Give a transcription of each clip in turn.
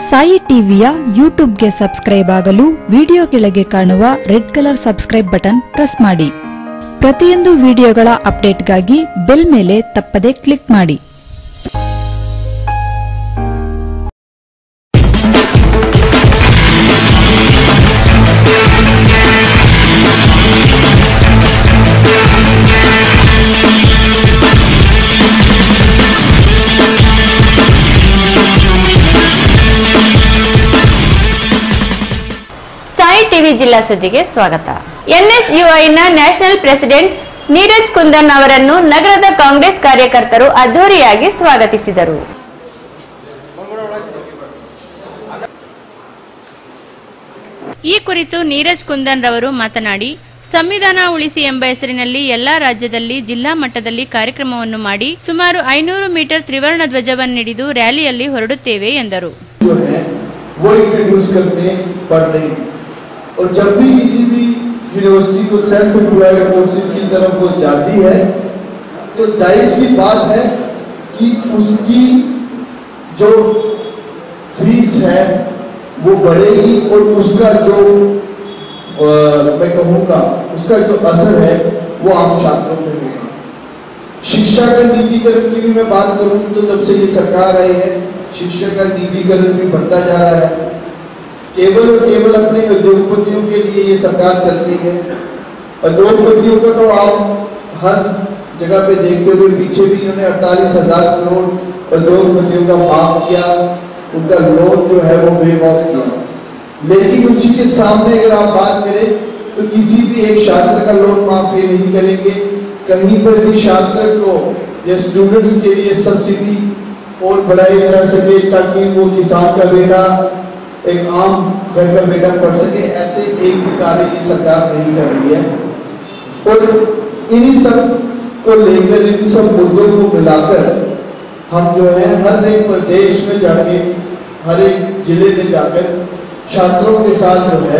ಸಾಯಿ ಟಿವಿಯ ಯೂಟ್ಯೂಬ್ಗೆ ಸಬ್ಸ್ಕ್ರೈಬ್ ಆಗಲು ವಿಡಿಯೋ ಕೆಳಗೆ ಕಾಣುವ red colour subscribe button press ಮಾಡಿ. ಪ್ರತಿಯೊಂದು ವಿಡಿಯೋಗಳ ಅಪ್ಡೇಟ್ಗಾಗಿ ಬೆಲ್ ಮೇಲೆ ತಪ್ಪದೆ ಕ್ಲಿಕ್ ಮಾಡಿ. ಸಾಯಿ ಟಿವಿ ಜಿಲ್ಲಾ ಸುದ್ದಿಗೆ ಸ್ವಾಗತ. ಎನ್ಎಸ್ಯುಐನ ನ್ಯಾಷನಲ್ ಪ್ರೆಸಿಡೆಂಟ್ ನೀರಜ್ ಕುಂದನ್ ಅವರನ್ನು ನಗರದ ಕಾಂಗ್ರೆಸ್ ಕಾರ್ಯಕರ್ತರು ಅದ್ದೂರಿಯಾಗಿ ಸ್ವಾಗತಿಸಿದರು. ಈ ಕುರಿತು ನೀರಜ್ ಕುಂದನ್ ರವರು ಮಾತನಾಡಿ, ಸಂವಿಧಾನ ಉಳಿಸಿ ಎಂಬ ಹೆಸರಿನಲ್ಲಿ ಎಲ್ಲಾ ರಾಜ್ಯದಲ್ಲಿ ಜಿಲ್ಲಾ ಮಟ್ಟದಲ್ಲಿ ಕಾರ್ಯಕ್ರಮವನ್ನು ಮಾಡಿ ಸುಮಾರು 500 ಮೀಟರ್ ತ್ರಿವರ್ಣ ಧ್ವಜವನ್ನು ಹಿಡಿದು ರ್ಯಾಲಿಯಲ್ಲಿ ಹೊರಡುತ್ತೇವೆ ಎಂದರು. और जब भी किसी भी यूनिवर्सिटी को सेल्फ एम्प्लॉयड कोर्सेज की तरफ वो जाती है तो जाहिर सी बात है कि उसकी जो फीस है वो बढ़ेगी और उसका जो मैं कहूँगा उसका जो असर है वो आम छात्रों पे होगा. शिक्षा का निजीकरण की भी मैं बात करूँ तो जब से ये सरकार आई है शिक्षा का निजीकरण भी बढ़ता जा रहा है. केवल और केवल अपने उद्योगपतियों के लिए ये सरकार चल रही है. उद्योगपतियों का तो आप हर जगह पे देखते हुए पीछे भी इन्होंने 48,000 करोड़ उद्योगपतियों का माफ किया, उनका लोन जो है वो वेव ऑफ किया. लेकिन उसी के सामने अगर आप बात करें तो किसी भी एक छात्र का लोन माफ ये नहीं करेंगे. कहीं पर भी छात्र को या स्टूडेंट्स के लिए सब्सिडी और बढ़ाई जा सके ताकि वो किसान का बेटा एक आम घर का बेटा पढ़ सके, ऐसे एक भी कार्य की सरकार नहीं कर रही है. और इन्हीं सब को लेकर इन सब मुद्दों को मिलाकर हम जो है हर एक प्रदेश में जाके हर एक जिले में जाकर छात्रों के साथ जो है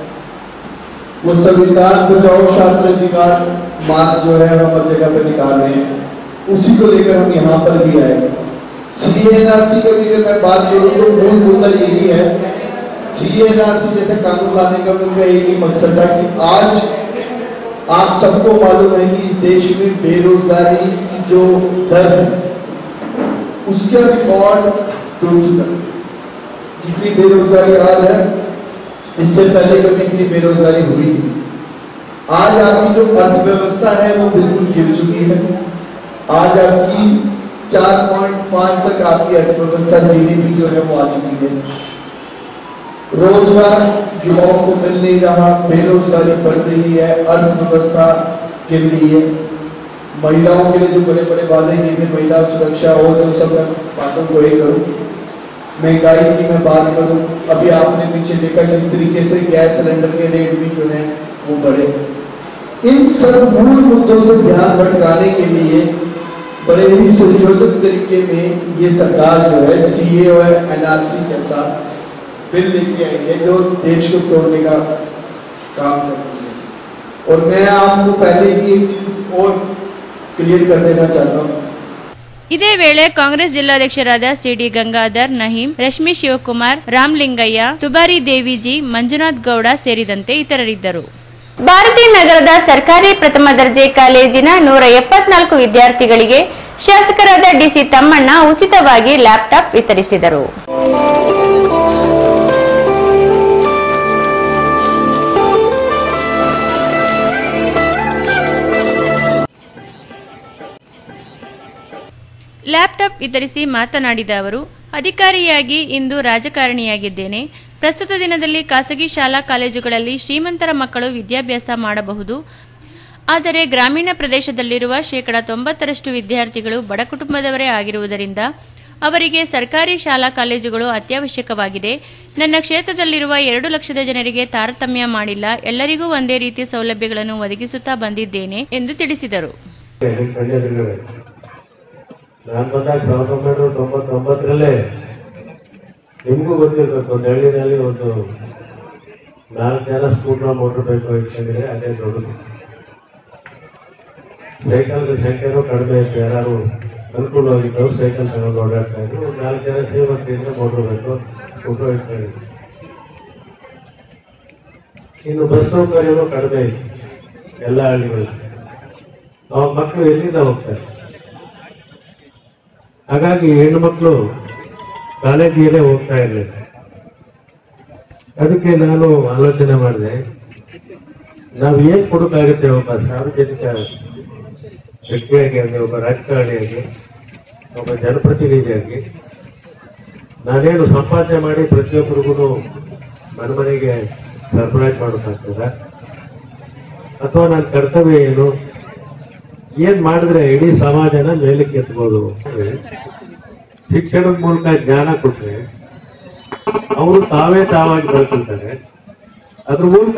वो संविधान बचाओ छात्र अधिकार मार्च जो है हम हर जगह पर निकाल रहे हैं. उसी को लेकर हम यहाँ पर भी आए. सीएनआरसी का भी मैं बात करूँ तो मूल मुद्दा यही है. सीएनआरसी जैसे कानून लाने का उनका एक ही मकसद था कि आज आप सबको मालूम है कि इस देश में बेरोजगारी की जो दर है उसका रिकॉर्ड टूट चुका है. जितनी बेरोजगारी आज है इससे पहले कभी इतनी बेरोजगारी हुई नहीं. आज आपकी जो अर्थव्यवस्था है वो बिल्कुल गिर चुकी है. आज आपकी 4.5 तक आपकी अर्थव्यवस्था जीडीपी जो है वो आ चुकी है. रोजगार युवाओं को मिल नहीं रहा, बेरोजगारी बढ़ रही है, अर्थव्यवस्था गिर रही है. महिलाओं के लिए जो बड़े बड़े वादे किए थे, महिला सुरक्षा और जो सब बातों को एक करूं, महंगाई की मैं बात करूं, अभी आपने पीछे देखा किस तरीके से गैस सिलेंडर के रेट भी जो है वो बढ़े. इन सब मूल मुद्दों से ध्यान भटकाने के लिए बड़े ही संयोजित तरीके में ये सरकार जो है सीए और एनआरसी जैसा बिल लेके आई है जो देश को तोड़ने का काम करती है. और मैं आपको पहले ही एक चीज और क्लियर कर देना चाहता हूँ. ಇದೇ ವೇಳೆ ಕಾಂಗ್ರೆಸ್ ಜಿಲ್ಲಾಧ್ಯಕ್ಷರಾದ ಸಿಡಿ ಗಂಗಾಧರ್, ನಹೀಂ, ರಶ್ಮಿ ಶಿವಕುಮಾರ್, ರಾಮಲಿಂಗಯ್ಯ, ತುಬಾರಿ ದೇವಿಜಿ, ಮಂಜುನಾಥ್ ಗೌಡ ಸೇರಿದಂತೆ ಇತರರಿದ್ದರು. ಭಾರತೀಯ ನಗರದ ಸರ್ಕಾರಿ ಪ್ರಥಮ ದರ್ಜೆ ಕಾಲೇಜಿನ 174 ವಿದ್ಯಾರ್ಥಿಗಳಿಗೆ ಶಾಸಕರಾದ ಡಿಸಿ ತಮ್ಮಣ್ಣ ಉಚಿತವಾಗಿ ಲ್ಯಾಪ್ಟಾಪ್ ವಿತರಿಸಿದರು. ಲ್ಯಾಪ್ಟಾಪ್ ವಿತರಿಸಿ ಮಾತನಾಡಿದ ಅವರು, ಅಧಿಕಾರಿಯಾಗಿ ಇಂದು ರಾಜಕಾರಣಿಯಾಗಿದ್ದೇನೆ. ಪ್ರಸ್ತುತ ದಿನದಲ್ಲಿ ಖಾಸಗಿ ಶಾಲಾ ಕಾಲೇಜುಗಳಲ್ಲಿ ಶ್ರೀಮಂತರ ಮಕ್ಕಳು ವಿದ್ಯಾಭ್ಯಾಸ ಮಾಡಬಹುದು. ಆದರೆ ಗ್ರಾಮೀಣ ಪ್ರದೇಶದಲ್ಲಿರುವ 90% ವಿದ್ಯಾರ್ಥಿಗಳು ಬಡ ಕುಟುಂಬದವರೇ ಆಗಿರುವುದರಿಂದ ಅವರಿಗೆ ಸರ್ಕಾರಿ ಶಾಲಾ ಕಾಲೇಜುಗಳು ಅತ್ಯವಶ್ಯಕವಾಗಿದೆ. ನನ್ನ ಕ್ಷೇತ್ರದಲ್ಲಿರುವ 2 ಲಕ್ಷದ ಜನರಿಗೆ ತಾರತಮ್ಯ ಮಾಡಿಲ್ಲ, ಎಲ್ಲರಿಗೂ ಒಂದೇ ರೀತಿಯ ಸೌಲಭ್ಯಗಳನ್ನು ಒದಗಿಸುತ್ತಾ ಬಂದಿದ್ದೇನೆ ಎಂದು ತಿಳಿಸಿದರು. ನಾನು ಬಂದಾಗ 1999 ನಿಮಗೂ ಗೊತ್ತಿರಬೇಕು, ಹಳ್ಳಿನಲ್ಲಿ ಒಂದು 4 ಜನ ಸ್ಕೂಟರ್ ಮೋಟರ್ ಬೈಕ್ ಇಟ್ಕೊಂಡಿದ್ರೆ ಅದೇ ದೊಡ್ಡದು. ಸೈಕಲ್ ಸಂಖ್ಯೆನೂ ಕಡಿಮೆ ಇತ್ತು, ಯಾರು ಅನುಕೂಲವಾಗಿದ್ದವರು ಸೈಕಲ್ ತಗೊಂಡು ಓಡಾಡ್ತಾ ಇದ್ರು. ಒಂದು 4 ಜನ ಶ್ರೀಮಂತರಿಂದ ಮೋಟ್ರ್ ಬೇಕು ಫೋಟೋ ಇಟ್ಕೊಂಡಿದ್ರು. ಇನ್ನು ಬಸ್ ಸೌಕರ್ಯನೂ ಕಡಿಮೆ ಇತ್ತು ಎಲ್ಲ ಹಳ್ಳಿಗಳು. ಅವಾಗ ಮಕ್ಕಳು ಎಲ್ಲಿಂದ ಹೋಗ್ತಾರೆ? ಹಾಗಾಗಿ ಹೆಣ್ಣು ಮಕ್ಕಳು ಕಾಲೇಜಿಗೆ ಹೋಗ್ತಾ ಇರಲಿಲ್ಲ. ಅದಕ್ಕೆ ನಾನು ಆಲೋಚನೆ ಮಾಡಿದೆ, ನಾವು ಏನ್ ಕೊಡೋಕ್ಕಾಗುತ್ತೆ ಒಬ್ಬ ಸಾರ್ವಜನಿಕ ವ್ಯಕ್ತಿಯಾಗಿ, ಅಂದ್ರೆ ಒಬ್ಬ ರಾಜಕಾರಣಿಯಾಗಿ, ಒಬ್ಬ ಜನಪ್ರತಿನಿಧಿಯಾಗಿ. ನಾನೇನು ಸಂಪಾದನೆ ಮಾಡಿ ಪ್ರತಿಯೊಬ್ಬರಿಗೂ ಮನೆಗೆ ಸರ್ಪ್ರೈಸ್ ಮಾಡೋಕ್ಕಾಗ್ತದ, ಅಥವಾ ನನ್ನ ಕರ್ತವ್ಯ ಏನು, ಏನ್ ಮಾಡಿದ್ರೆ ಇಡೀ ಸಮಾಜನ ಮೇಲಕ್ಕೆ ಎತ್ಬೋದು? ಶಿಕ್ಷಣದ ಮೂಲಕ ಜ್ಞಾನ ಕೊಟ್ರೆ ಅವರು ತಾವಾಗಿ ಬೆಳ್ಕೊಳ್ತಾರೆ. ಅದ್ರ ಮೂಲಕ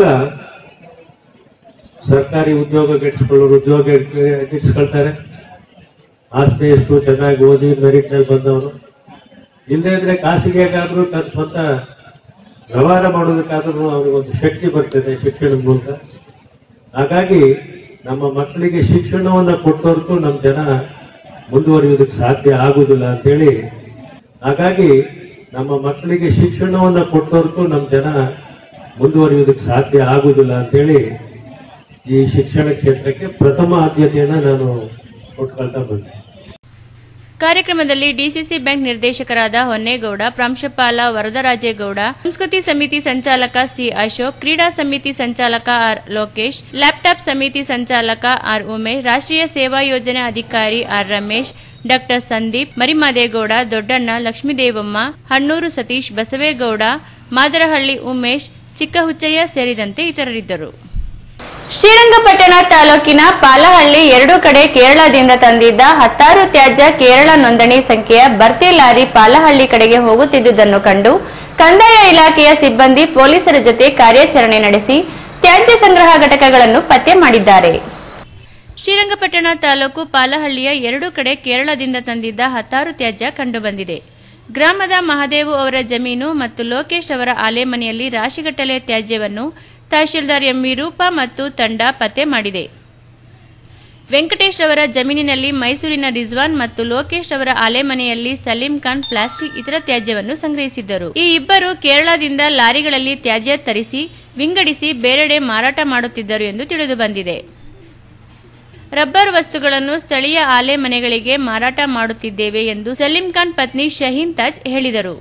ಸರ್ಕಾರಿ ಉದ್ಯೋಗ ಗಿಟ್ಟಿಸ್ಕೊಳ್ತಾರೆ. ಆಸ್ತಿ ಎಷ್ಟು ಚೆನ್ನಾಗಿ ಓದಿ ಮೆರಿಟ್ ನಲ್ಲಿ ಬಂದವನು. ಇಲ್ಲದೇ ಇದ್ರೆ ಖಾಸಗಿಯಾಗಾದ್ರೂ ತನ್ನ ಸ್ವಂತ ವ್ಯವಹಾರ ಮಾಡೋದಕ್ಕಾದ್ರೂ ಅವ್ರಿಗೊಂದು ಶಕ್ತಿ ಬರ್ತದೆ ಶಿಕ್ಷಣದ ಮೂಲಕ. ಹಾಗಾಗಿ ನಮ್ಮ ಮಕ್ಕಳಿಗೆ ಶಿಕ್ಷಣವನ್ನ ಕೊಟ್ಟವರೆಗೂ ನಮ್ಮ ಜನ ಮುಂದುವರಿಯುವುದಕ್ಕೆ ಸಾಧ್ಯ ಆಗುದಿಲ್ಲ ಅಂತೇಳಿ, ಹಾಗಾಗಿ ನಮ್ಮ ಮಕ್ಕಳಿಗೆ ಶಿಕ್ಷಣವನ್ನ ಕೊಟ್ಟವರೆಗೂ ನಮ್ಮ ಜನ ಮುಂದುವರಿಯುವುದಕ್ಕೆ ಸಾಧ್ಯ ಆಗುದಿಲ್ಲ ಅಂತೇಳಿ ಈ ಶಿಕ್ಷಣ ಕ್ಷೇತ್ರಕ್ಕೆ ಪ್ರಥಮ ಆದ್ಯತೆಯನ್ನ ನಾನು ಕೊಟ್ಕೊಳ್ತಾ ಬಂದೆ. ಕಾರ್ಯಕ್ರಮದಲ್ಲಿ ಡಿಸಿಸಿ ಬ್ಯಾಂಕ್ ನಿರ್ದೇಶಕರಾದ ಹೊನ್ನೇಗೌಡ, ಪ್ರಾಂಶುಪಾಲ ವರದರಾಜೇಗೌಡ, ಸಂಸ್ಕೃತಿ ಸಮಿತಿ ಸಂಚಾಲಕ ಸಿ ಅಶೋಕ್, ಕ್ರೀಡಾ ಸಮಿತಿ ಸಂಚಾಲಕ ಆರ್ ಲೋಕೇಶ್, ಲ್ಯಾಪ್ಟಾಪ್ ಸಮಿತಿ ಸಂಚಾಲಕ ಆರ್ ಉಮೇಶ್, ರಾಷ್ಟ್ರೀಯ ಸೇವಾ ಯೋಜನೆ ಅಧಿಕಾರಿ ಆರ್ ರಮೇಶ್, ಡಾ ಸಂದೀಪ್, ಮರಿಮಾದೇಗೌಡ, ದೊಡ್ಡಣ್ಣ, ಲಕ್ಷ್ಮೀದೇವಮ್ಮ, ಹಣ್ಣೂರು ಸತೀಶ್, ಬಸವೇಗೌಡ, ಮಾದರಹಳ್ಳಿ ಉಮೇಶ್, ಚಿಕ್ಕಹುಚ್ಚಯ್ಯ ಸೇರಿದಂತೆ ಇತರರಿದ್ದರು. ಶ್ರೀರಂಗಪಟ್ಟಣ ತಾಲೂಕಿನ ಪಾಲಹಳ್ಳಿ 2 ಕಡೆ ಕೇರಳದಿಂದ ತಂದಿದ್ದ 10 ತ್ಯಾಜ್ಯ ಕೇರಳ ನೋಂದಣಿ ಸಂಖ್ಯೆಯ ಭರ್ತಿ ಲಾರಿ ಪಾಲಹಳ್ಳಿ ಕಡೆಗೆ ಹೋಗುತ್ತಿದ್ದುದನ್ನು ಕಂಡು ಕಂದಾಯ ಇಲಾಖೆಯ ಸಿಬ್ಬಂದಿ ಪೊಲೀಸರ ಜೊತೆ ಕಾರ್ಯಾಚರಣೆ ನಡೆಸಿ ತ್ಯಾಜ್ಯ ಸಂಗ್ರಹ ಘಟಕಗಳನ್ನು ಪತ್ತೆ ಮಾಡಿದ್ದಾರೆ. ಶ್ರೀರಂಗಪಟ್ಟಣ ತಾಲೂಕು ಪಾಲಹಳ್ಳಿಯ 2 ಕಡೆ ಕೇರಳದಿಂದ ತಂದಿದ್ದ 10 ತ್ಯಾಜ್ಯ ಕಂಡುಬಂದಿದೆ. ಗ್ರಾಮದ ಮಹಾದೇವು ಅವರ ಜಮೀನು ಮತ್ತು ಲೋಕೇಶ್ ಅವರ ಆಲೆಮನೆಯಲ್ಲಿ ರಾಶಿಗಟ್ಟಲೆ ತ್ಯಾಜ್ಯವನ್ನು ತಹಶೀಲ್ದಾರ್ ಎಂ ವಿರೂಪ ಮತ್ತು ತಂಡ ಪತ್ತೆ ಮಾಡಿದೆ. ವೆಂಕಟೇಶ್ ಅವರ ಜಮೀನಿನಲ್ಲಿ ಮೈಸೂರಿನ ರಿಜ್ವಾನ್ ಮತ್ತು ಲೋಕೇಶ್ ಅವರ ಆಲೆಮನೆಯಲ್ಲಿ ಸಲೀಂ ಖಾನ್ ಪ್ಲಾಸ್ಟಿಕ್ ಇತರ ತ್ಯಾಜ್ಯವನ್ನು ಸಂಗ್ರಹಿಸಿದ್ದರು. ಈ ಇಬ್ಬರು ಕೇರಳದಿಂದ ಲಾರಿಗಳಲ್ಲಿ ತ್ಯಾಜ್ಯ ತರಿಸಿ ವಿಂಗಡಿಸಿ ಬೇರೆಡೆ ಮಾರಾಟ ಮಾಡುತ್ತಿದ್ದರು ಎಂದು ತಿಳಿದುಬಂದಿದೆ. ರಬ್ಬರ್ ವಸ್ತುಗಳನ್ನು ಸ್ಥಳೀಯ ಆಲೆಮನೆಗಳಿಗೆ ಮಾರಾಟ ಮಾಡುತ್ತಿದ್ದೇವೆ ಎಂದು ಸಲೀಂ ಖಾನ್ ಪತ್ನಿ ಶಹೀನ್ ತಾಜ್ ಹೇಳಿದರು.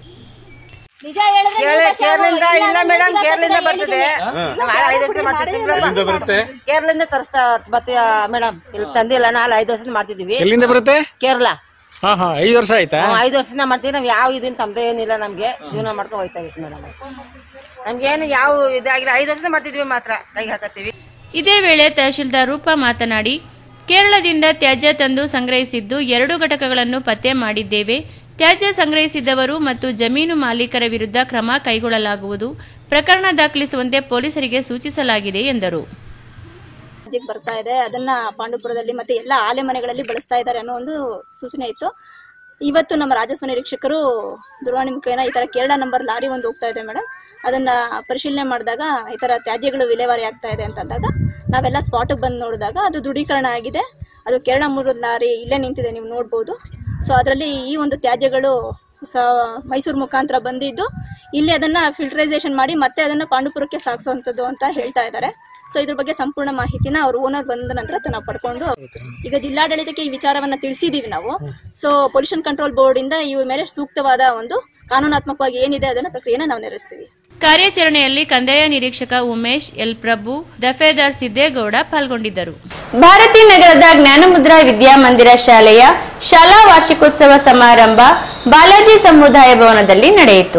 ಕೇರಳದಿಂದ ಇಲ್ಲ ಮೇಡಮ್, ಕೇರಳದಿಂದ ಬರ್ತದೆ. 5 ವರ್ಷ ಮಾಡ್ತಿದ್ವಿ, ಕೇರಳದಿಂದ ತರಿಸ್ತಾ ಬರ್ತೀವಿ ಮೇಡಮ್. ಇಲ್ಲಿ ತಂದಿಲ್ಲ, 5 ವರ್ಷ ಮಾಡ್ತಿದೀವಿ. ಎಲ್ಲಿಂದ ಬರುತ್ತೆ? ಕೇರಳ. 5 ವರ್ಷ ಆಯ್ತಾ? 5 ವರ್ಷದಿಂದ ಮಾಡ್ತೀವಿ. ನಾವ್ ಯಾವ ಇದನ್ನ ತಂದೆ ಏನಿಲ್ಲ, ನಮ್ಗೆ ಜೀವನ ಮಾಡ್ಕೊಂಡು ಹೋಯ್ತಾ ಇತ್ತು ಮೇಡಮ್. ನಮ್ಗೇನು ಯಾವ ಇದಾಗಿದೆ, 5 ವರ್ಷ ಮಾಡ್ತಿದ್ವಿ ಮಾತ್ರ ಕೈಗೆ ಹಾಕತ್ತೀವಿ. ಇದೇ ವೇಳೆ ತಹಶೀಲ್ದಾರ್ ರೂಪಾ ಮಾತನಾಡಿ, ಕೇರಳದಿಂದ ತ್ಯಾಜ್ಯ ತಂದು ಸಂಗ್ರಹಿಸಿದ್ದು 2 ಘಟಕಗಳನ್ನು ಪತ್ತೆ ಮಾಡಿದ್ದೇವೆ. ತ್ಯಾಜ್ಯ ಸಂಗ್ರಹಿಸಿದವರು ಮತ್ತು ಜಮೀನು ಮಾಲೀಕರ ವಿರುದ್ಧ ಕ್ರಮ ಕೈಗೊಳ್ಳಲಾಗುವುದು. ಪ್ರಕರಣ ದಾಖಲಿಸುವಂತೆ ಪೊಲೀಸರಿಗೆ ಸೂಚಿಸಲಾಗಿದೆ ಎಂದರು. ಬರ್ತಾ ಇದೆ, ಅದನ್ನ ಪಾಂಡುಪುರದಲ್ಲಿ ಮತ್ತೆ ಎಲ್ಲ ಆಲೆಮನೆಗಳಲ್ಲಿ ಬಳಸ್ತಾ ಇದ್ದಾರೆ ಅನ್ನೋ ಒಂದು ಸೂಚನೆ ಇತ್ತು. ಇವತ್ತು ನಮ್ಮ ರಾಜಸ್ವ ನಿರೀಕ್ಷಕರು ದೂರವಾಣಿ ಮುಖೇನ ಈ ತರ ಕೇರಳ ನಂಬರ್ ಲಾರಿ ಒಂದು ಹೋಗ್ತಾ ಇದೆ ಮೇಡಮ್, ಅದನ್ನ ಪರಿಶೀಲನೆ ಮಾಡಿದಾಗ ಈ ತರ ತ್ಯಾಜ್ಯಗಳು ವಿಲೇವಾರಿ ಆಗ್ತಾ ಇದೆ ಅಂತಂದಾಗ ನಾವೆಲ್ಲ ಸ್ಪಾಟ್ಗೆ ಬಂದು ನೋಡಿದಾಗ ಅದು ದೃಢೀಕರಣ ಆಗಿದೆ. ಅದು ಕೇರಳ 3 ಲಾರಿ ಇಲ್ಲೇ ನಿಂತಿದೆ, ನೀವು ನೋಡ್ಬೋದು. ಸೊ ಅದರಲ್ಲಿ ಈ ಒಂದು ತ್ಯಾಜ್ಯಗಳು ಮೈಸೂರು ಮುಖಾಂತರ ಬಂದಿದ್ದು ಇಲ್ಲಿ ಅದನ್ನ ಫಿಲ್ಟರೈಸೇಷನ್ ಮಾಡಿ ಮತ್ತೆ ಅದನ್ನ ಪಾಂಡುಪುರಕ್ಕೆ ಸಾಗಿಸುವಂಥದ್ದು ಅಂತ ಹೇಳ್ತಾ ಇದ್ದಾರೆ. ಸೊ ಇದ್ರ ಬಗ್ಗೆ ಸಂಪೂರ್ಣ ಮಾಹಿತಿನ ಅವ್ರ ಓನರ್ ಬಂದ ನಂತರ ನಾವು ಪಡ್ಕೊಂಡು ಈಗ ಜಿಲ್ಲಾಡಳಿತಕ್ಕೆ ಈ ವಿಚಾರವನ್ನ ತಿಳಿಸಿದೀವಿ ನಾವು. ಸೊ ಪೊಲ್ಯೂಷನ್ ಕಂಟ್ರೋಲ್ ಬೋರ್ಡ್ ಇಂದ ಇವ್ರ ಮೇಲೆ ಸೂಕ್ತವಾದ ಒಂದು ಕಾನೂನಾತ್ಮಕವಾಗಿ ಏನಿದೆ ಅದನ್ನ ಪ್ರಕ್ರಿಯೆನ ನಾವು ನೆರವೇರಿಸ್ತೀವಿ. ಕಾರ್ಯಾಚರಣೆಯಲ್ಲಿ ಕಂದಾಯ ನಿರೀಕ್ಷಕ ಉಮೇಶ್ ಎಲ್ ಪ್ರಭು, ದಫೇದಾರ್ ಸಿದ್ದೇಗೌಡ ಪಾಲ್ಗೊಂಡಿದ್ದರು. ಭಾರತಿ ನಗರದ ಜ್ಞಾನಮುದ್ರಾ ವಿದ್ಯಾಮಂದಿರ ಶಾಲೆಯ ಶಾಲಾ ವಾರ್ಷಿಕೋತ್ಸವ ಸಮಾರಂಭ ಬಾಲಾಜಿ ಸಮುದಾಯ ಭವನದಲ್ಲಿ ನಡೆಯಿತು.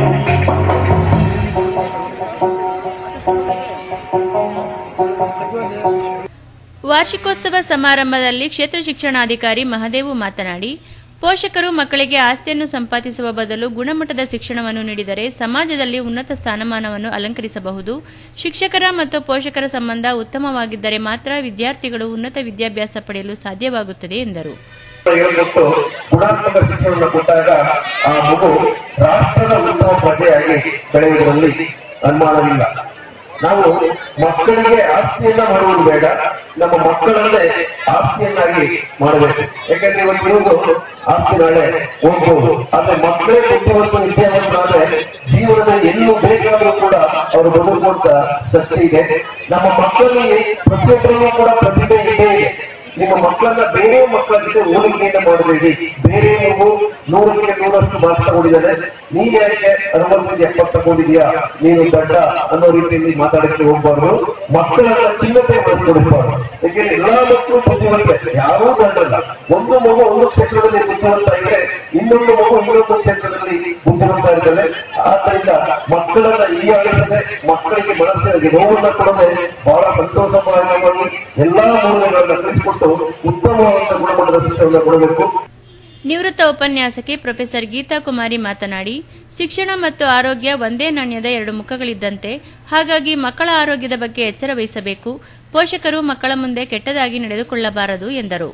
ವಾರ್ಷಿಕೋತ್ಸವ ಸಮಾರಂಭದಲ್ಲಿ ಕ್ಷೇತ್ರ ಶಿಕ್ಷಣಾಧಿಕಾರಿ ಮಹದೇವು ಮಾತನಾಡಿ, ಪೋಷಕರು ಮಕ್ಕಳಿಗೆ ಆಸ್ತಿಯನ್ನು ಸಂಪಾದಿಸುವ ಬದಲು ಗುಣಮಟ್ಟದ ಶಿಕ್ಷಣವನ್ನು ನೀಡಿದರೆ ಸಮಾಜದಲ್ಲಿ ಉನ್ನತ ಸ್ಥಾನಮಾನವನ್ನು ಅಲಂಕರಿಸಬಹುದು. ಶಿಕ್ಷಕರ ಮತ್ತು ಪೋಷಕರ ಸಂಬಂಧ ಉತ್ತಮವಾಗಿದ್ದರೆ ಮಾತ್ರ ವಿದ್ಯಾರ್ಥಿಗಳು ಉನ್ನತ ವಿದ್ಯಾಭ್ಯಾಸ ಪಡೆಯಲು ಸಾಧ್ಯವಾಗುತ್ತದೆ ಎಂದರು. ಗುಣಾತ್ಮಕ ಶಿಕ್ಷಣವನ್ನು ಕೊಟ್ಟಾಗ ಆ ಮಗು ರಾಷ್ಟ್ರದ ಉತ್ತಮ ಪ್ರಜೆಯಾಗಿ ಬೆಳೆಯುವುದರಲ್ಲಿ ಅನುಮಾನವಿಲ್ಲ. ನಾವು ಮಕ್ಕಳಿಗೆ ಆಸ್ತಿಯನ್ನ ಮಾಡುವುದು ಬೇಡ, ನಮ್ಮ ಮಕ್ಕಳನ್ನೇ ಆಸ್ತಿಯನ್ನಾಗಿ ಮಾಡಬೇಕು. ಯಾಕಂದ್ರೆ ಇವತ್ತಿರುವುದು ಆಸ್ತಿ ನಾಳೆ ಹೋಗ್ಬೋದು, ಆದ್ರೆ ಮಕ್ಕಳೇ ಬುದ್ಧಿವಂತ ವಿದ್ಯಾವಂತರಾದ್ರೆ ಜೀವನದಲ್ಲಿ ಎಲ್ಲೂ ಬೇಕಾದ್ರೂ ಕೂಡ ಅವರು ಬದುಕುವಂತ ಶಕ್ತಿ ಇದೆ. ನಮ್ಮ ಮಕ್ಕಳಲ್ಲಿ ಪ್ರತಿಯೊಬ್ಬರಿಗೂ ಕೂಡ ಪ್ರತಿಭೆ ಇದೆ. ನಿಮ್ಮ ಮಕ್ಕಳನ್ನ ಬೇರೆ ಮಕ್ಕಳ ಜೊತೆ ಹೋಲಿಕೆಯಿಂದ ಮಾಡಬೇಡಿ. ಬೇರೆ ನೀವು 100ಕ್ಕೆ 100ರಷ್ಟು ಮಾರ್ಕ್ಸ್ ತಗೊಂಡಿದ್ದಾರೆ, ನೀನ್ ಯಾಕೆ 60ಕ್ಕೆ 70 ತಗೊಂಡಿದ್ಯಾ, ನೀನು ದಡ್ಡ ಅನ್ನೋ ರೀತಿಯಲ್ಲಿ ಮಾತಾಡಕ್ಕೆ ಹೋಗ್ಬಾರ್ದು. ಮಕ್ಕಳನ್ನ ಚಿನ್ನತೆ ಮಾಡಿಸ್ಕೊಡ್ಬಾರ್ದು. ಯಾಕೆಂದ್ರೆ ಎಲ್ಲಾ ಮಕ್ಕಳು ಬುದ್ಧಿವಂತೆ, ಯಾರೂ ದಡ್ಡಲ್ಲ. ಒಂದು ಮಗು ಒಂದು ಕ್ಷೇತ್ರದಲ್ಲಿ ಬುದ್ಧಿವಂತ ಇದ್ರೆ ಇನ್ನೊಂದು ಮಗು ಇನ್ನೊಂದು ಕ್ಷೇತ್ರದಲ್ಲಿ ಬುದ್ಧಿವಂತ ಇರ್ತದೆ. ಆದ್ದರಿಂದ ಮಕ್ಕಳನ್ನ ಹೀಯಾಳಿಸದೆ, ಮಕ್ಕಳಿಗೆ ಮನಸ್ಸಿಗೆ ನೋವನ್ನ ಕೊಡದೆ ಬಹಳ ಸಂತೋಷವಾಗಿ ಎಲ್ಲಾ ಮೌಲ್ಯಗಳನ್ನ ಕಲಿಸಿಕೊಟ್ಟು ಉತ್ತಮವಾದ ಗುಣಮಟ್ಟದ ಶಿಕ್ಷಣವನ್ನು ಕೊಡಬೇಕು. ನಿವೃತ್ತ ಉಪನ್ಯಾಸಕಿ ಪ್ರೊಫೆಸರ್ ಗೀತಾ ಕುಮಾರಿ ಮಾತನಾಡಿ, ಶಿಕ್ಷಣ ಮತ್ತು ಆರೋಗ್ಯ ಒಂದೇ ನಾಣ್ಯದ ಎರಡು ಮುಖಗಳಿದ್ದಂತೆ, ಹಾಗಾಗಿ ಮಕ್ಕಳ ಆರೋಗ್ಯದ ಬಗ್ಗೆ ಎಚ್ಚರ ವಹಿಸಬೇಕು. ಪೋಷಕರು ಮಕ್ಕಳ ಮುಂದೆ ಕೆಟ್ಟದಾಗಿ ನಡೆದುಕೊಳ್ಳಬಾರದು ಎಂದರು.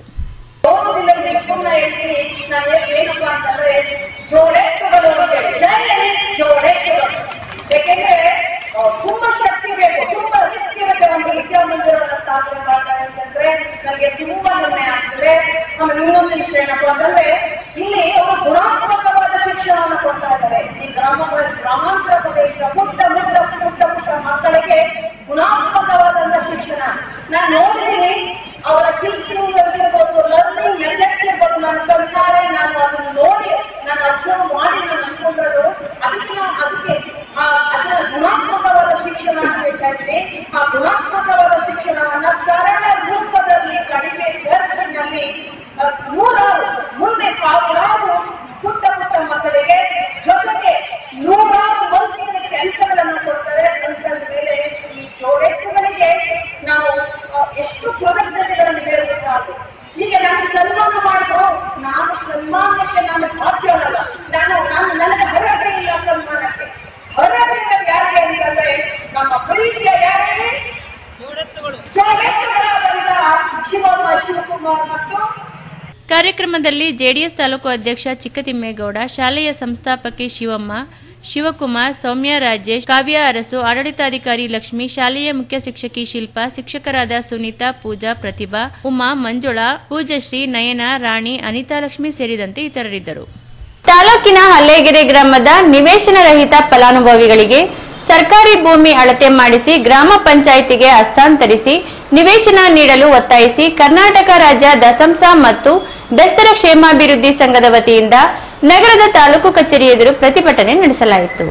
ತುಂಬಾ ಶಕ್ತಿ ಬೇಕು, ತುಂಬಾ ರಿಸ್ಕ್ ಇರುತ್ತೆ. ಒಂದು ವಿದ್ಯಾಮಂದಿರವನ್ನು ಸ್ಥಾಪನೆ ಮಾಡ್ತಾರೆ ನನಗೆ ತುಂಬಾ ಹೆಮ್ಮೆ ಆಗ್ತದೆ. ಆಮೇಲೆ ಇನ್ನೊಂದು ವಿಷಯ ಏನಪ್ಪ ಅಂತಂದ್ರೆ, ಇಲ್ಲಿ ಅವರು ಗುಣಾತ್ಮಕವಾದ ಶಿಕ್ಷಣವನ್ನು ಕೊಡ್ತಾ ಇದ್ದಾರೆ. ಈ ಗ್ರಾಮಾಂತರ ಪ್ರದೇಶದ ಪುಟ್ಟ ಮಕ್ಕಳಿಗೆ ಗುಣಾತ್ಮಕವಾದಂತ ಶಿಕ್ಷಣ ನಾನು ನೋಡಿದ್ದೀನಿ. ಅವರ ಟೀಚಿಂಗ್ ಇರ್ಬೋದು, ಲರ್ನಿಂಗ್ ಮೆಥಡ್ಸ್ ಇರ್ಬೋದು, ನಾನು ಕಲ್ತಾರೆ, ನಾನು ಅದನ್ನು ನೋಡಿ, ನಾನು ಅಬ್ಸರ್ವ್ ಮಾಡಿ ನಾನು ಅನ್ಕೊಂಡ್ರು. ಅದಕ್ಕೆ ಅದನ್ನ ಗುಣಾತ್ಮಕವಾದ ಶಿಕ್ಷಣ ಅಂತ ಹೇಳ್ತಾ ಇದ್ದೀನಿ. ಆ ಗುಣಾತ್ಮಕವಾದ ಶಿಕ್ಷಣವನ್ನ ಸರಳ ರೂಪದಲ್ಲಿ ಕಡಿಮೆ ಖರ್ಚಿನಲ್ಲಿ ಮುಂದೆ ಸಾವಿರಾರು ಪುಟ್ಟ ಮಕ್ಕಳಿಗೆ, ಜೊತೆಗೆ 100 ಮಂದಿಗೆ ಕೆಲಸಗಳನ್ನ ಕೊಡ್ತಾರೆ. ಅಂತ ಮೇಲೆ ಈ ಜೋಡೆತ್ತುಗಳಿಗೆ ನಾವು ಎಷ್ಟು ಕೃತಜ್ಞತೆಗಳನ್ನು ಹೇಳಲು ಸಾಕು. ಈಗ ನಾನು ಸನ್ಮಾನ ಮಾಡಿದ್ರು, ನಾನು ಸನ್ಮಾನಕ್ಕೆ ನಾನು ಬಾಧ್ಯಳಲ್ಲ. ನನಗೆ ಅರ್ಹತೆ ಇಲ್ಲ ಸನ್ಮಾನಕ್ಕೆ. ಅರ್ಹತೆ ಯಾರಿಗೆ ಅಂತಂದ್ರೆ ನಮ್ಮ ಪ್ರೀತಿಯ ಯಾರಿಗೆ ಜೋಡೆತ್ತುಗಳಾದಂತಹ ಶಿವಕುಮಾರ್ ಮತ್ತು ಕಾರ್ಯಕ್ರಮದಲ್ಲಿ ಜೆಡಿಎಸ್ ತಾಲೂಕು ಅಧ್ಯಕ್ಷ ಚಿಕ್ಕತಿಮ್ಮೇಗೌಡ, ಶಾಲೆಯ ಸಂಸ್ಥಾಪಕಿ ಶಿವಮ್ಮ, ಶಿವಕುಮಾರ್, ಸೌಮ್ಯ ರಾಜೇಶ್, ಕಾವ್ಯ ಅರಸು, ಆಡಳಿತಾಧಿಕಾರಿ ಲಕ್ಷ್ಮಿ, ಶಾಲೆಯ ಮುಖ್ಯ ಶಿಕ್ಷಕಿ ಶಿಲ್ಪಾ, ಶಿಕ್ಷಕರಾದ ಸುನೀತಾ, ಪೂಜಾ, ಪ್ರತಿಭಾ, ಉಮಾ, ಮಂಜುಳಾ, ಪೂಜಶ್ರೀ, ನಯನ, ರಾಣಿ, ಅನಿತಾ ಲಕ್ಷ್ಮಿ ಸೇರಿದಂತೆ ಇತರರಿದ್ದರು. ತಾಲೂಕಿನ ಹಲ್ಲೇಗೆರೆ ಗ್ರಾಮದ ನಿವೇಶನ ರಹಿತ ಫಲಾನುಭವಿಗಳಿಗೆ ಸರ್ಕಾರಿ ಭೂಮಿ ಅಳತೆ ಮಾಡಿಸಿ ಗ್ರಾಮ ಪಂಚಾಯಿತಿಗೆ ಹಸ್ತಾಂತರಿಸಿ ನಿವೇಶನ ನೀಡಲು ಒತ್ತಾಯಿಸಿ ಕರ್ನಾಟಕ ರಾಜ್ಯ ದಸಂಸ ಮತ್ತು ಬೆಸ್ತರ ಕ್ಷೇಮಾಭಿವೃದ್ಧಿ ಸಂಘದ ವತಿಯಿಂದ ನಗರದ ತಾಲೂಕು ಕಚೇರಿ ಎದುರು ಪ್ರತಿಭಟನೆ ನಡೆಸಲಾಯಿತು.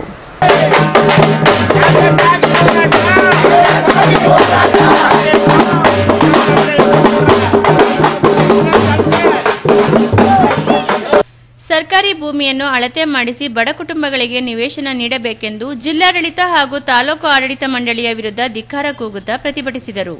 ಸರ್ಕಾರಿ ಭೂಮಿಯನ್ನು ಅಳತೆ ಮಾಡಿಸಿ ಬಡ ಕುಟುಂಬಗಳಿಗೆ ನಿವೇಶನ ನೀಡಬೇಕೆಂದು ಜಿಲ್ಲಾಡಳಿತ ಹಾಗೂ ತಾಲೂಕು ಆಡಳಿತ ಮಂಡಳಿಯ ವಿರುದ್ಧ ಧಿಕ್ಕಾರ ಕೂಗುತ್ತಾ ಪ್ರತಿಭಟಿಸಿದರು.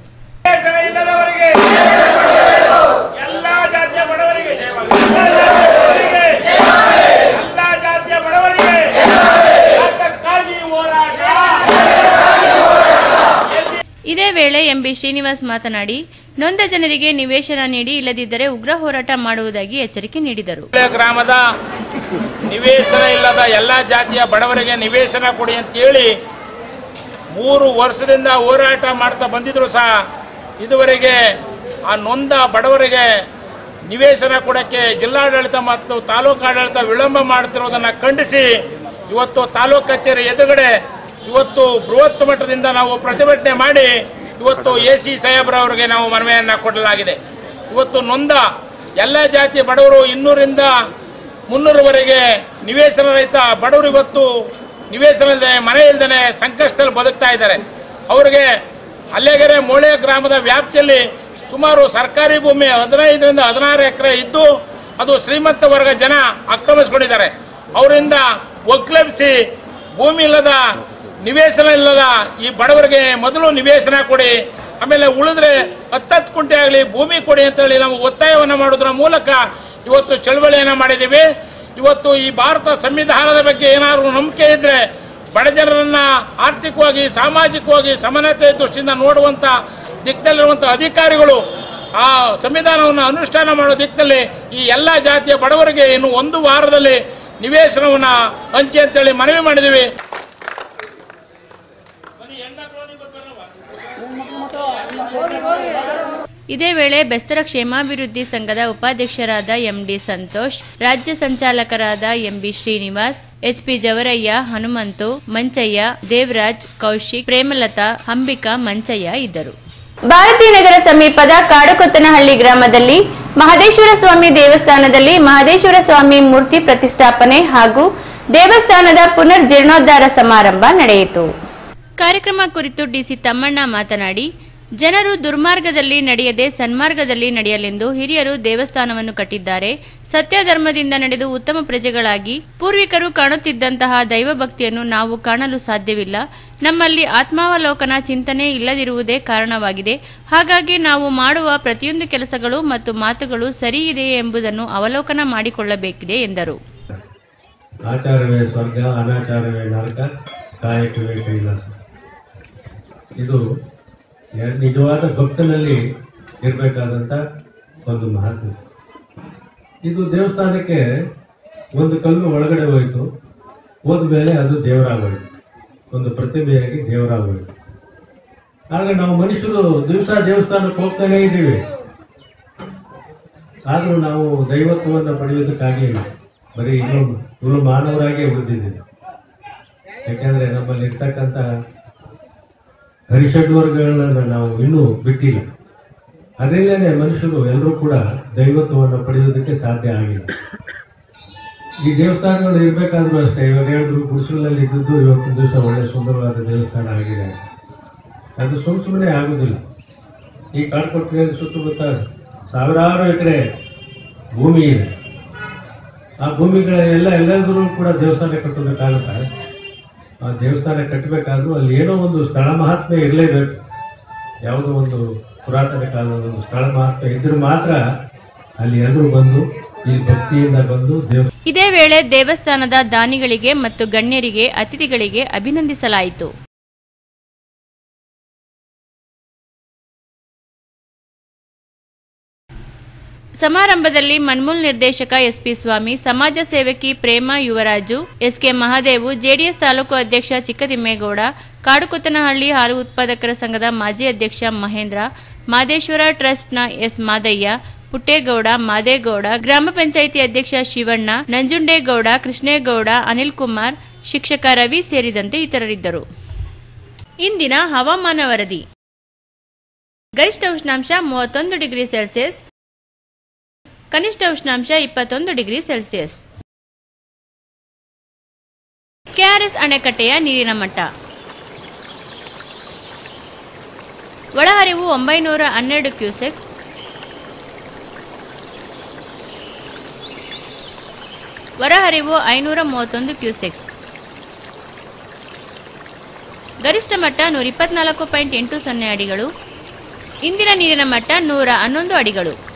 ಇದೇ ವೇಳೆ ಎಂಬಿ ಶ್ರೀನಿವಾಸ್ ಮಾತನಾಡಿ, ನೊಂದ ಜನರಿಗೆ ನಿವೇಶನ ನೀಡಿ, ಇಲ್ಲದಿದ್ದರೆ ಉಗ್ರ ಹೋರಾಟ ಮಾಡುವುದಾಗಿ ಎಚ್ಚರಿಕೆ ನೀಡಿದರು. ಗ್ರಾಮದ ನಿವೇಶನ ಇಲ್ಲದ ಎಲ್ಲಾ ಜಾತಿಯ ಬಡವರಿಗೆ ನಿವೇಶನ ಕೊಡಿ ಅಂತ ಹೇಳಿ 3 ವರ್ಷದಿಂದ ಹೋರಾಟ ಮಾಡ್ತಾ ಬಂದಿದ್ರು ಸಹ ಇದುವರೆಗೆ ಆ ನೊಂದ ಬಡವರಿಗೆ ನಿವೇಶನ ಕೊಡಕ್ಕೆ ಜಿಲ್ಲಾಡಳಿತ ಮತ್ತು ತಾಲೂಕು ಆಡಳಿತ ವಿಳಂಬ ಮಾಡುತ್ತಿರುವುದನ್ನು ಖಂಡಿಸಿ ಇವತ್ತು ತಾಲೂಕು ಕಚೇರಿ ಎದುರುಗಡೆ ಇವತ್ತು ಬೃಹತ್ ಮಟ್ಟದಿಂದ ನಾವು ಪ್ರತಿಭಟನೆ ಮಾಡಿ ಇವತ್ತು ಎಸಿ ಸಾಹೇಬ್ರವರಿಗೆ ನಾವು ಮನವಿಯನ್ನು ಕೊಡಲಾಗಿದೆ. ಇವತ್ತು ನೊಂದ ಎಲ್ಲ ಜಾತಿಯ ಬಡವರು 200ರಿಂದ 300ರವರೆಗೆ ನಿವೇಶನ ರಹಿತ ಬಡವರು ಇವತ್ತು ನಿವೇಶನ ಇಲ್ಲದೆ, ಮನೆ ಇಲ್ಲದೆ ಸಂಕಷ್ಟದಲ್ಲಿ ಬದುಕ್ತಾ ಇದ್ದಾರೆ. ಅವರಿಗೆ ಹಲ್ಲೇಗೆರೆ ಮೋಳೆ ಗ್ರಾಮದ ವ್ಯಾಪ್ತಿಯಲ್ಲಿ ಸುಮಾರು ಸರ್ಕಾರಿ ಭೂಮಿ 15ರಿಂದ 16 ಎಕರೆ ಇದ್ದು ಅದು ಶ್ರೀಮಂತ ವರ್ಗ ಜನ ಆಕ್ರಮಿಸಿಕೊಂಡಿದ್ದಾರೆ. ಅವರಿಂದ ಒಕ್ಕಲೆಬ್ಬಿಸಿ ಭೂಮಿ ಇಲ್ಲದ, ನಿವೇಶನ ಇಲ್ಲದ ಈ ಬಡವರಿಗೆ ಮೊದಲು ನಿವೇಶನ ಕೊಡಿ, ಆಮೇಲೆ ಉಳಿದ್ರೆ 10 ಕುಂಟೆ ಆಗಲಿ ಭೂಮಿ ಕೊಡಿ ಅಂತೇಳಿ ನಾವು ಒತ್ತಾಯವನ್ನು ಮಾಡೋದ್ರ ಮೂಲಕ ಇವತ್ತು ಚಳವಳಿಯನ್ನು ಮಾಡಿದ್ದೀವಿ. ಇವತ್ತು ಈ ಭಾರತ ಸಂವಿಧಾನದ ಬಗ್ಗೆ ಏನಾದರೂ ನಂಬಿಕೆ ಇದ್ರೆ ಬಡ ಜನರನ್ನ ಆರ್ಥಿಕವಾಗಿ, ಸಾಮಾಜಿಕವಾಗಿ ಸಮಾನತೆ ದೃಷ್ಟಿಯಿಂದ ನೋಡುವಂತ ದಿಕ್ಕಿನಲ್ಲಿರುವಂಥ ಅಧಿಕಾರಿಗಳು ಆ ಸಂವಿಧಾನವನ್ನು ಅನುಷ್ಠಾನ ಮಾಡೋ ದಿಕ್ಕಿನಲ್ಲಿ ಈ ಎಲ್ಲ ಜಾತಿಯ ಬಡವರಿಗೆ ಇನ್ನು 1 ವಾರದಲ್ಲಿ ನಿವೇಶನವನ್ನು ಹಂಚಿ ಅಂತೇಳಿ ಮನವಿ ಮಾಡಿದ್ದೀವಿ. ಇದೇ ವೇಳೆ ಬೆಸ್ತರ ಕ್ಷೇಮಾಭಿವೃದ್ಧಿ ಸಂಘದ ಉಪಾಧ್ಯಕ್ಷರಾದ ಎಂಡಿ ಸಂತೋಷ್, ರಾಜ್ಯ ಸಂಚಾಲಕರಾದ ಎಂಬಿ ಶ್ರೀನಿವಾಸ್, ಎಚ್ಪಿ ಜವರಯ್ಯ, ಹನುಮಂತು, ಮಂಚಯ್ಯ, ದೇವರಾಜ್, ಕೌಶಿಕ್, ಪ್ರೇಮಲತಾ, ಅಂಬಿಕಾ, ಮಂಚಯ್ಯ ಇದ್ದರು. ಭಾರತೀನಗರ ಸಮೀಪದ ಕಾಡುಕೊತ್ತನಹಳ್ಳಿ ಗ್ರಾಮದಲ್ಲಿ ಮಹದೇಶ್ವರ ಸ್ವಾಮಿ ದೇವಸ್ಥಾನದಲ್ಲಿ ಮಹದೇಶ್ವರ ಸ್ವಾಮಿ ಮೂರ್ತಿ ಪ್ರತಿಷ್ಠಾಪನೆ ಹಾಗೂ ದೇವಸ್ಥಾನದ ಪುನರ್ ಜೀರ್ಣೋದ್ಧಾರ ಸಮಾರಂಭ ನಡೆಯಿತು. ಕಾರ್ಯಕ್ರಮ ಕುರಿತು ಡಿಸಿ ತಮ್ಮಣ್ಣ ಮಾತನಾಡಿ, ಜನರು ದುರ್ಮಾರ್ಗದಲ್ಲಿ ನಡೆಯದೆ ಸನ್ಮಾರ್ಗದಲ್ಲಿ ನಡೆಯಲೆಂದು ಹಿರಿಯರು ದೇವಸ್ಥಾನವನ್ನು ಕಟ್ಟಿದ್ದಾರೆ. ಸತ್ಯ ಧರ್ಮದಿಂದ ನಡೆದು ಉತ್ತಮ ಪ್ರಜೆಗಳಾಗಿ ಪೂರ್ವಿಕರು ಕಾಣುತ್ತಿದ್ದಂತಹ ದೈವಭಕ್ತಿಯನ್ನು ನಾವು ಕಾಣಲು ಸಾಧ್ಯವಿಲ್ಲ. ನಮ್ಮಲ್ಲಿ ಆತ್ಮಾವಲೋಕನ ಚಿಂತನೆ ಇಲ್ಲದಿರುವುದೇ ಕಾರಣವಾಗಿದೆ. ಹಾಗಾಗಿ ನಾವು ಮಾಡುವ ಪ್ರತಿಯೊಂದು ಕೆಲಸಗಳು ಮತ್ತು ಮಾತುಗಳು ಸರಿಯಿದೆಯೇ ಎಂಬುದನ್ನು ಅವಲೋಕನ ಮಾಡಿಕೊಳ್ಳಬೇಕಿದೆ ಎಂದರು. ಆಚಾರವೇ ಸ್ವರ್ಗ, ಅನಾಚಾರವೇ ನರಕ, ಕಾಯಕವೇ ಕೈಲಾಸ. ಇದು ನಿಜವಾದ ಭಕ್ತನಲ್ಲಿ ಇರಬೇಕಾದಂತ ಒಂದು ಮಹತ್ವ. ಇದು ದೇವಸ್ಥಾನಕ್ಕೆ ಒಂದು ಕಲ್ಲು ಒಳಗಡೆ ಹೋಯಿತು, ಹೋದ್ಮೇಲೆ ಅದು ದೇವರಾಗೋಯ್ತು, ಒಂದು ಪ್ರತಿಮೆಯಾಗಿ ದೇವರಾಗೋಯ್ತು. ಆದ್ರೆ ನಾವು ಮನುಷ್ಯರು ದಿವಸ ದೇವಸ್ಥಾನಕ್ಕೆ ಹೋಗ್ತಾನೆ ಇದ್ದೀವಿ, ಆದ್ರೂ ನಾವು ದೈವತ್ವವನ್ನು ಪಡೆಯೋದಕ್ಕಾಗಲಿಲ್ಲ. ಬರೀ ಇನ್ನು ಮಾನವರಾಗೇ ಉಳಿದಿದ್ದೀವಿ. ಯಾಕೆಂದ್ರೆ ನಮ್ಮಲ್ಲಿ ಇರ್ತಕ್ಕಂಥ ಹರಿಷಡ್ವರ್ಗಗಳನ್ನ ನಾವು ಇನ್ನೂ ಬಿಟ್ಟಿಲ್ಲ. ಅದರಿಂದಲೇ ಮನುಷ್ಯರು ಎಲ್ಲರೂ ಕೂಡ ದೈವತ್ವವನ್ನು ಪಡೆಯೋದಕ್ಕೆ ಸಾಧ್ಯ ಆಗಿಲ್ಲ. ಈ ದೇವಸ್ಥಾನಗಳು ಇರಬೇಕಾದ್ರೂ ಅಷ್ಟೇ, ಇವಾಗ ಹೇಳಿದ್ರು ಗುಡಿಸಲಲ್ಲಿ ಇದ್ದದ್ದು ಇವತ್ತಿನ ದಿವಸ ಒಳ್ಳೆ ಸುಂದರವಾದ ದೇವಸ್ಥಾನ ಆಗಿದೆ. ಅದು ಸುಮ್ಮನೆ ಆಗುದಿಲ್ಲ. ಈ ಕಾಡುಕೊಟ್ಟಿನಲ್ಲಿ ಸುತ್ತಮುತ್ತ ಸಾವಿರಾರು ಎಕರೆ ಭೂಮಿ ಇದೆ. ಆ ಭೂಮಿಗಳ ಎಲ್ಲರೂ ಕೂಡ ದೇವಸ್ಥಾನ ಕಟ್ಟೋದಕ್ಕಾಗುತ್ತಾರೆ. ಆ ದೇವಸ್ಥಾನ ಕಟ್ಟಬೇಕಾದ್ರೂ ಅಲ್ಲಿ ಏನೋ ಒಂದು ಸ್ಥಳ ಮಹಾತ್ಮೆ ಇರಲೇಬೇಕು. ಯಾವುದೋ ಒಂದು ಪುರಾತನ ಕಾಲದ ಒಂದು ಸ್ಥಳ ಮಹಾತ್ಮೆ ಇದ್ರೆ ಮಾತ್ರ ಅಲ್ಲಿ ಎಲ್ಲರೂ ಬಂದು ಈ ಭಕ್ತಿಯಿಂದ ಬಂದು ಇದೇ ವೇಳೆ ದೇವಸ್ಥಾನದ ದಾನಿಗಳಿಗೆ ಮತ್ತು ಗಣ್ಯರಿಗೆ, ಅತಿಥಿಗಳಿಗೆ ಅಭಿನಂದಿಸಲಾಯಿತು. ಸಮಾರಂಭದಲ್ಲಿ ಮನ್ಮೂಲ್ ನಿರ್ದೇಶಕ ಎಸ್ಪಿ ಸ್ವಾಮಿ, ಸಮಾಜ ಸೇವಕಿ ಪ್ರೇಮ ಯುವರಾಜು, ಎಸ್ಕೆ ಮಹಾದೇವು, ಜೆಡಿಎಸ್ ತಾಲೂಕು ಅಧ್ಯಕ್ಷ ಚಿಕ್ಕತಿಮ್ಮೇಗೌಡ, ಕಾಡುಕೊತ್ತನಹಳ್ಳಿ ಹಾಲು ಉತ್ಪಾದಕರ ಸಂಘದ ಮಾಜಿ ಅಧ್ಯಕ್ಷ ಮಹೇಂದ್ರ, ಮಾದೇಶ್ವರ ಟ್ರಸ್ಟ್ನ ಎಸ್ ಮಾದಯ್ಯ, ಪುಟ್ಟೇಗೌಡ, ಮಾದೇಗೌಡ, ಗ್ರಾಮ ಪಂಚಾಯಿತಿ ಅಧ್ಯಕ್ಷ ಶಿವಣ್ಣ, ನಂಜುಂಡೇಗೌಡ, ಕೃಷ್ಣೇಗೌಡ, ಅನಿಲ್ ಕುಮಾರ್, ಶಿಕ್ಷಕ ರವಿ ಸೇರಿದಂತೆ ಇತರರಿದ್ದರು. ಇಂದಿನ ಹವಾಮಾನ ವರದಿ. ಗರಿಷ್ಠ ಉಷ್ಣಾಂಶ 31 ಡಿಗ್ರಿ ಸೆಲ್ಸಿಯಸ್, ಕನಿಷ್ಠ ಉಷ್ಣಾಂಶ 21 ಡಿಗ್ರಿ ಸೆಲ್ಸಿಯಸ್. ಕೆಆರ್ಎಸ್ ಅಣೆಕಟ್ಟೆಯ ನೀರಿನ ಮಟ್ಟ. ಒಳಹರಿವು 912 ಕ್ಯೂಸೆಕ್ಸ್, ಹೊರಹರಿವು 531 ಕ್ಯೂಸೆಕ್ಸ್. ಗರಿಷ್ಠ ಮಟ್ಟ 124.80 ಅಡಿಗಳು. ಇಂದಿನ ನೀರಿನ ಮಟ್ಟ 111 ಅಡಿಗಳು.